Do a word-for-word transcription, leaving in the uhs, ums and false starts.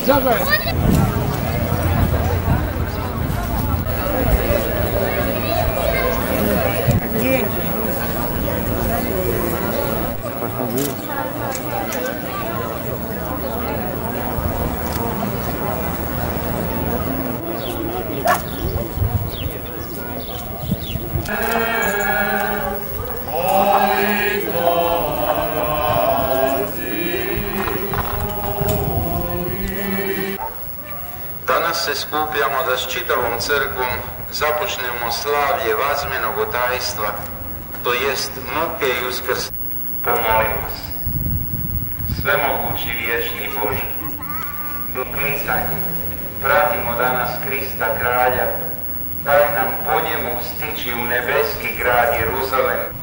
Zagreb. Danas se skupljamo da s čitavom crkvom započnemo slavlje vazmenog otajstva, to jest muke i uskrs. Pomolimo se. Svemogući vječni Bože, do klicanja pratimo danas Krista kralja, daj nam po njemu stići u nebeski grad Jeruzalem,